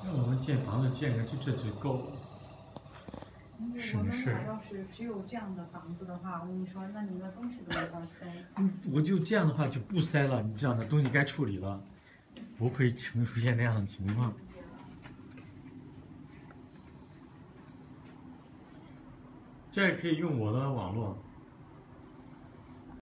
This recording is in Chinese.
像我们建房子建个就这就够了。 我们俩要是只有这样的房子的话，我跟你说，那你的东西都没法塞。 我就这样的话就不塞了，你这样的东西该处理了，不会出现那样的情况。这也可以用我的网络。